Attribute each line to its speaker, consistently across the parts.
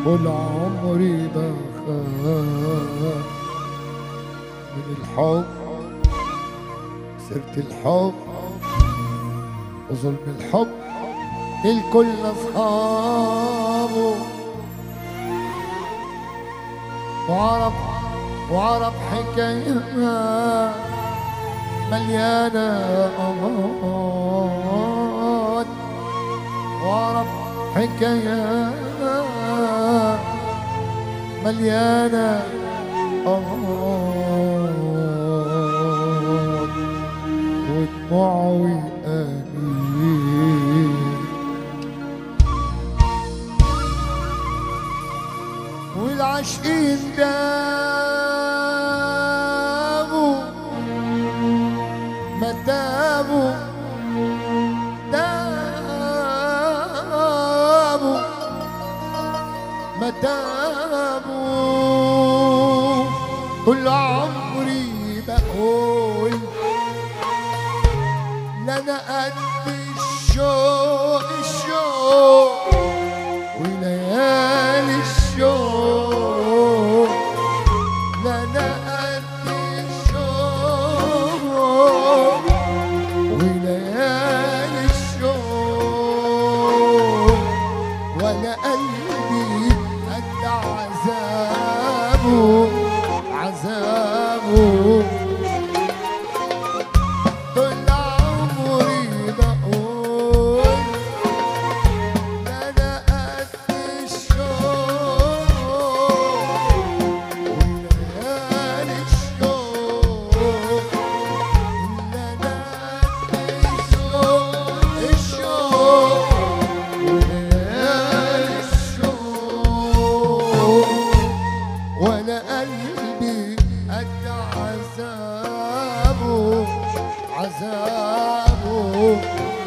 Speaker 1: طول عمري بخاف من الحب، سيرة الحب وظلم الحب الكل أصحابه، وعرب حكاية مليانة أمراض، وعرب حكاية مليانة أمراض، ودموعي أنين، والعاشقين دابوا ما تابوا ما تابوا، كل عمري بقول لا انا قد الشوق وليالي الشوق، لا انا قد الشوق وليالي الشوق، ولا قلبي قد عذابه عذابه، طول عمري بقول لا انا قد الشوق وليالي الشوق، لا انا قد الشوق وليالي الشوق، ولا قلبي قد عذابه عذابه.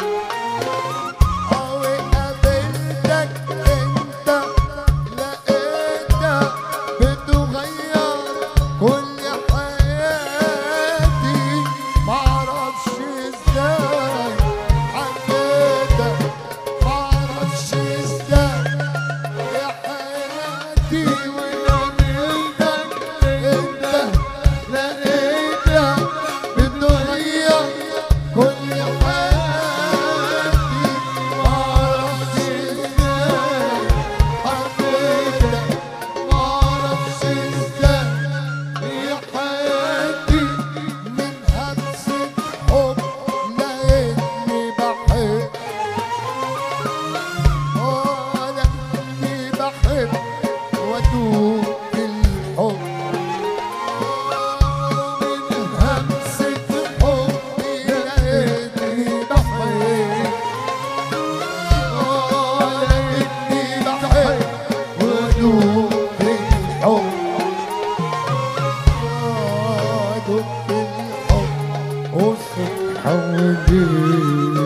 Speaker 1: قابلتك انت لقيتك بتغير كل حياتي، معرفش ازاي حبيتك، معرفش ازاي يا حياتي، وقابلتك انت لقيتك بتغير كل حياتي، معرفش ازاي حبيتك، معرفش ازاي يا حياتي، من همسة حب لقيتني بحب، لقيتني بحب واتوب في الحب، من همسة حب لقيتني بحب، لقيتني بحب واتوب في الحب، واتوب في الحب والصبح والليل،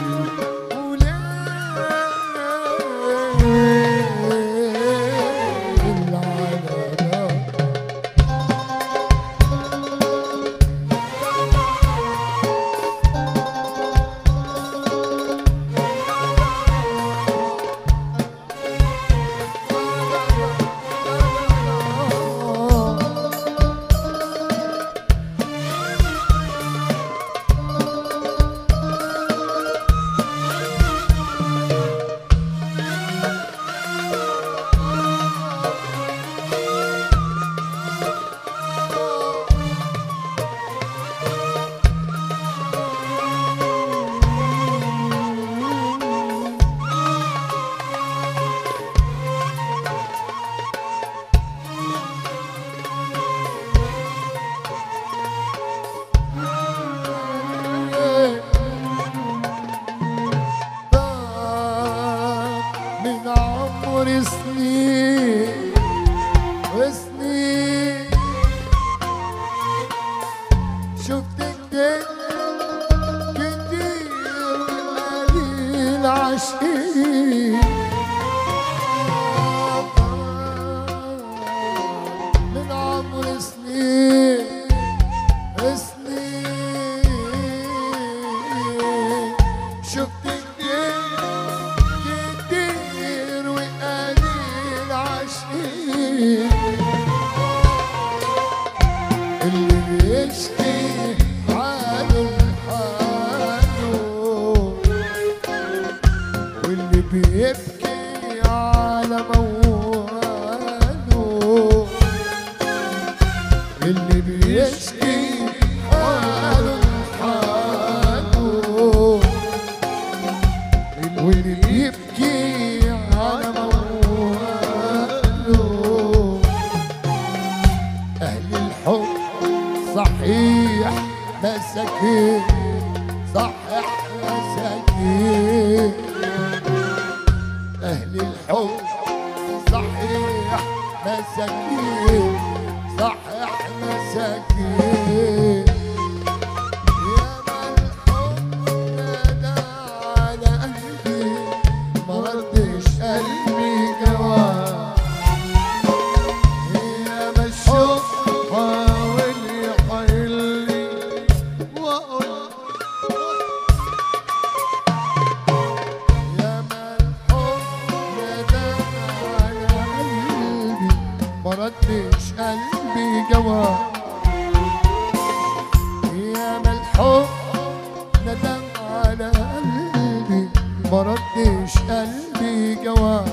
Speaker 1: وليل العذاب. من عمر سنين وسنين شفت كتير قليل عاشقين، من عمر سنين سنين شفت كتير وقليل عاشقين. على مواله، اللي بيشكي حاله حاله، واللي بيبكي على مواله. أهل الحب صحيح مساكين، صحيح مساكين. أهل الحب صحيح مساكين، صحيح مساكين. يا ما الحب نادى على قلبي، ما ردش قلبي جواب. يا ما الشوق حاول يحيلني وأقول، يا ما الحب نادى على قلبي، ما ردش قلبي جواب. يا ما الحب ندم على قلبي، ما ردش قلبي جواب.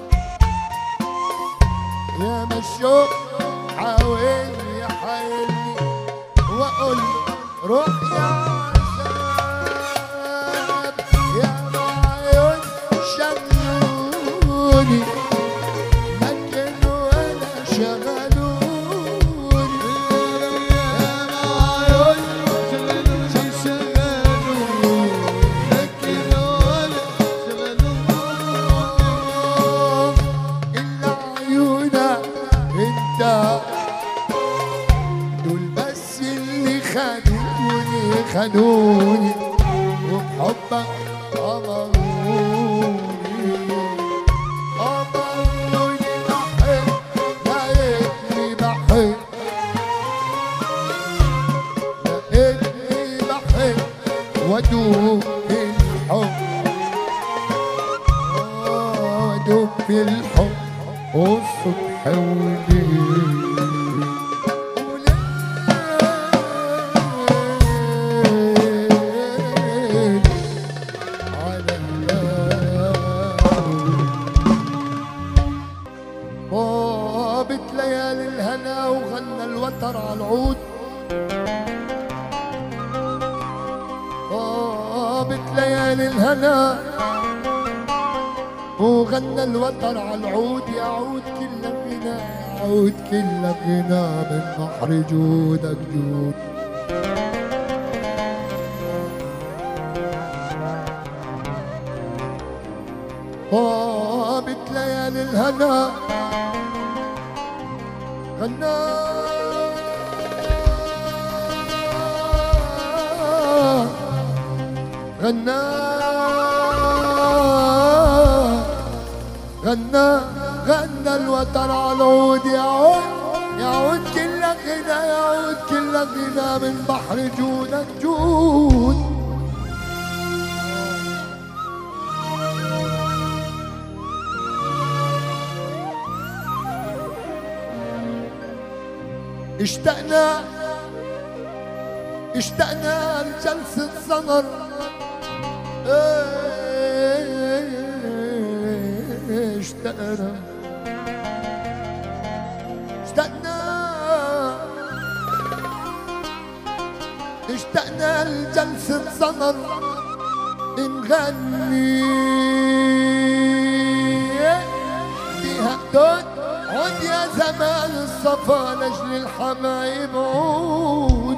Speaker 1: يا ما الشوق حاول يحيلني واقول روح يا عذاب. يا ما عيون شغلوني لكن ولا شغلوني. يا ما عيون شغلوني لكن ولا شغلوني. إلا عيونك انت دول بس اللي خدوني خدوني، وبحبك أمروني أمروني. بحب لقيتني بحب، لقيتني بحب وأدوب في الحب، وأدوب في الحب والصبح وليل. طابت ليالي الهنا وغنى الوتر على العود. طابت ليالي الهنا وغنى الوتر على العود. يعود كل غنى، يعود كل غنى من بحر جودك جود. طابت ليالي الهنا غنى غنى غنى غنى الوتر على العود. يعود يعود كل غنى، يعود كل غنى من بحر جودك جود. اشتقنا اشتقنا لجلسة سمر، اشتقنا اشتقنا اشتقنا لجلسة سمر نغني فيها دود. عود يا زمان الصفا لاجل الحبايب عود.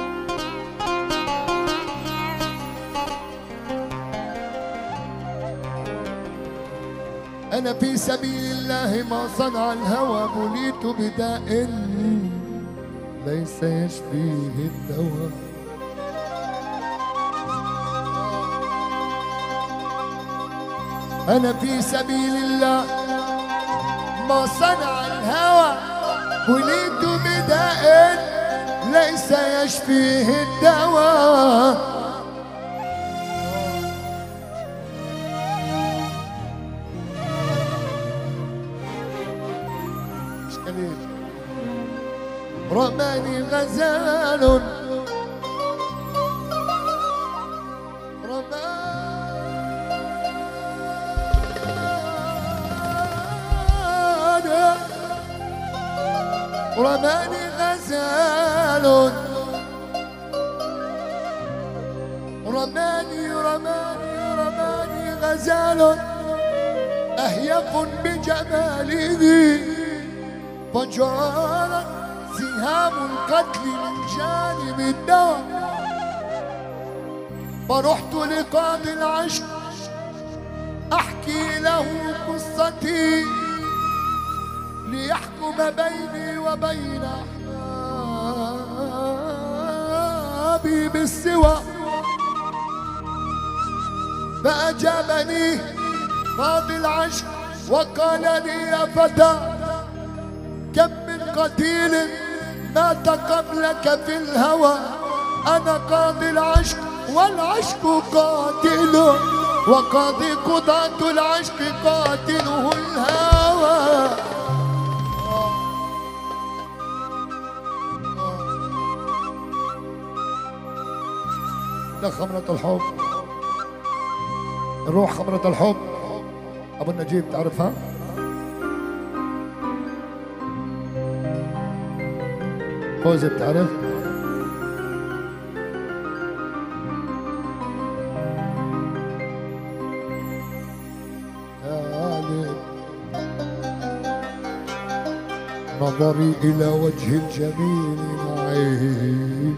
Speaker 1: أنا في سبيل الله ما صنع الهوى، بليت بداء ليس يشفيه الدواء. أنا في سبيل الله ما صنع الهوى، بليت بداء ليس يشفيه الدواء. رماني غزال رماني غزال، رماني غزال أهيف بجماله، فجارت سهام القتل من جانب الدار. فرحت لقاضي العشق أحكي له قصتي، ليحكم بيني وبين أحبابي بالسوى. فأجابني قاضي العشق وقال لي يا فتى، كم من قتيل مات قبلك في الهوى. أنا قاضي العشق والعشق قاتل، وقاضي قضاة العشق قاتله الهوى. ده خمرة الحب، الروح خمرة الحب. أبو النجيب تعرفها؟ فوزي بتعرف؟ يا غالب نظري إلى وجه الجميل معين،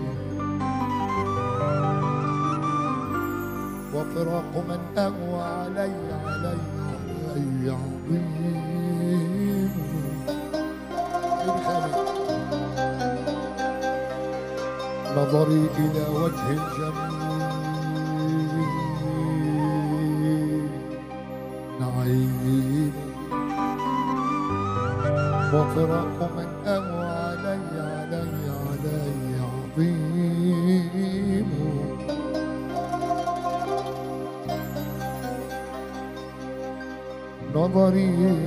Speaker 1: وفراق من أغوى علي عظيم. نظري إلى وجه الجميل نعيم، وفراق من أغوى علي عظيم. نظري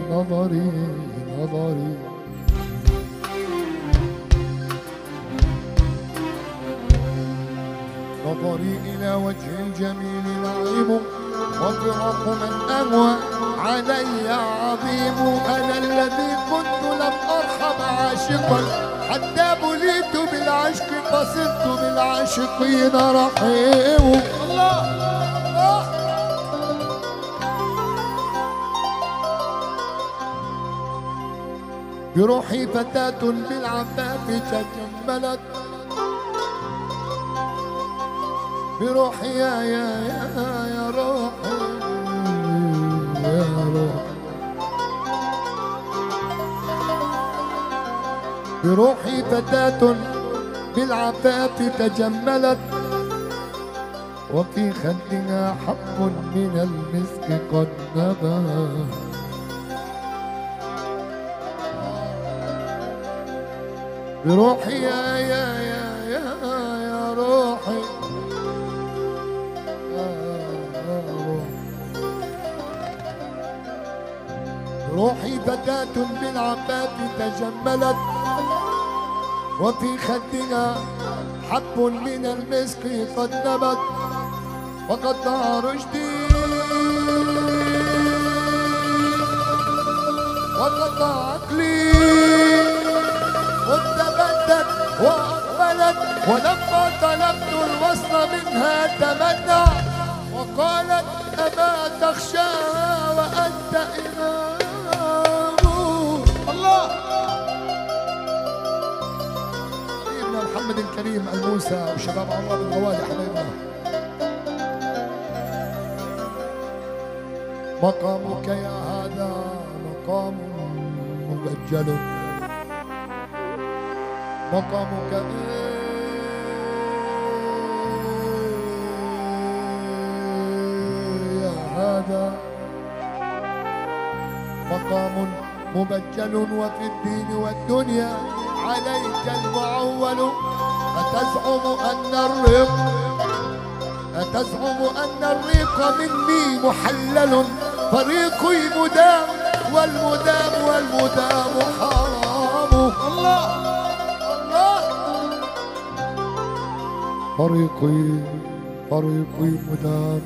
Speaker 1: نظري إلى وجه الجميل نعيم، وفراق من أغوى علي عظيم. أنا الذي كنت لم أرحم عاشقا، حتى بليت بالعشق فصرت بالعاشقين رحيم. الله بروحي فتاة بالعفاف تجملت، بروحي يا روحي يا روحي، بروحي فتاة بالعفاف تجملت، وفي خدها حب من المسك قد نبت. بروحي يا روحي روحي فتاة بالعفاف تجملت، وفي خدها حب من المسك قد نبت. وقطع رشدي وقطع عقلي، وتبدت وأقبلت، ولما طلبت الوصل منها تمنى، وقالت أما تخشى وأنت إمام. الله حبيبنا محمد الكريم الموسى وشباب عمار الغوالي حبيبنا. مقامك يا هذا مقام مبجل، مقامك يا هذا مقام مبجل، وفي الدين والدنيا عليك المعول. أتزعم أن الريق مني محلل، فريقي مدام والمدام حرام. الله طريقي مدام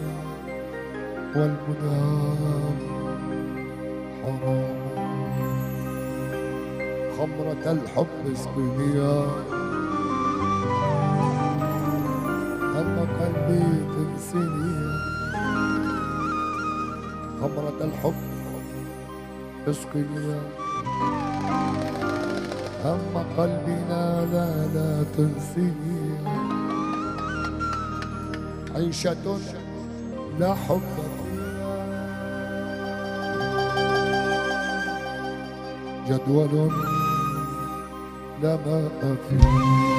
Speaker 1: والمدام حرام. خمرة الحب اسقيني هم قلبي تنسيني خمرة الحب اسقيني هم قلبنا لا تنسيني عيشة لا حب فيها جدول لا ماء فيه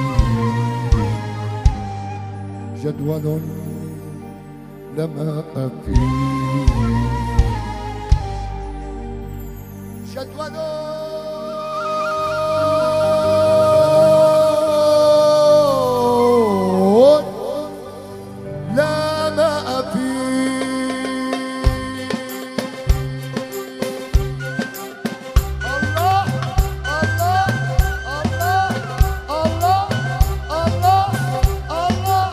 Speaker 1: جدول لا ماء فيه جدول لا ماء فيه الله الله الله الله الله الله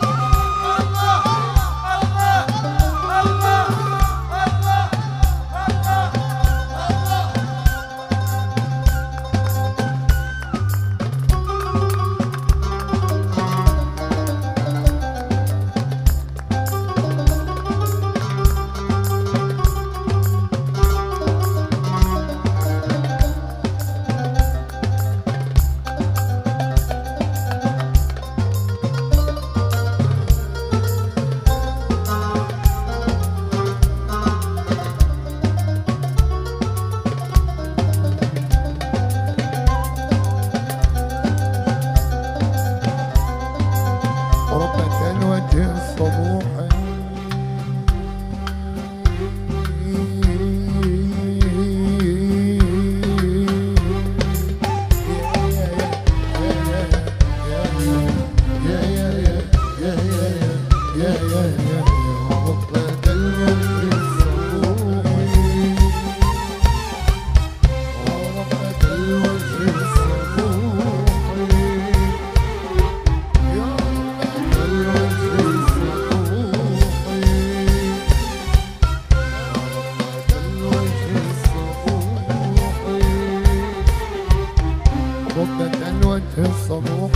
Speaker 1: ربة الوجه الصبوح ربة الوجه الصبوح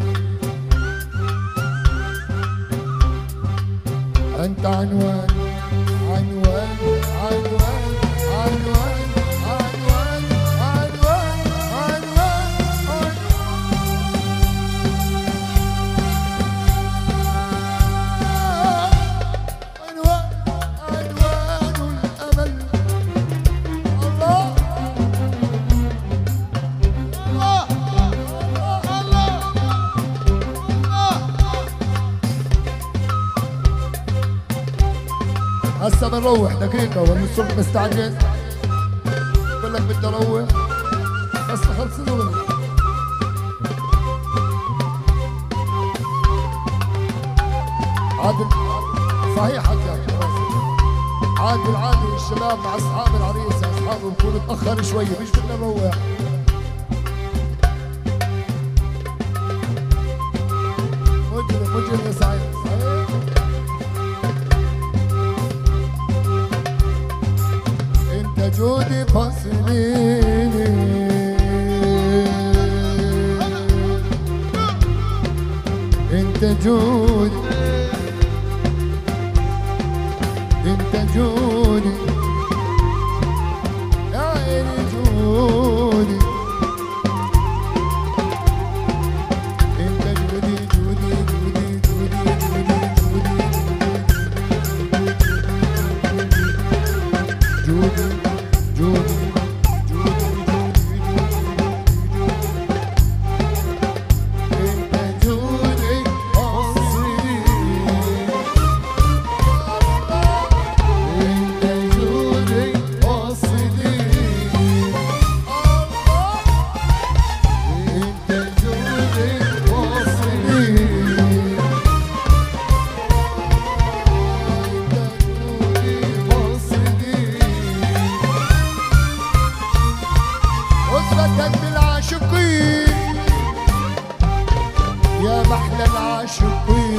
Speaker 1: أنت عنوان عنوان عنوان عنوان عنوان عنوان عنوان عنوان عنوان الأمل الله هسه بنروح دقيقة ولا الصبح مستعجل؟ بقول لك بدي اروح بس خلص الأغنية. عادل صحيح حجاج عادي الشباب مع اصحاب العريس اصحابه بكونوا تأخر شوية مش بدنا نروح. مجرم يا سعيد انت جودي فاصليني انت جودي انت جودي يا عيني جودي انت جودي جودي جودي جودي جودي جودي بالعاشقين يا محلى العاشقين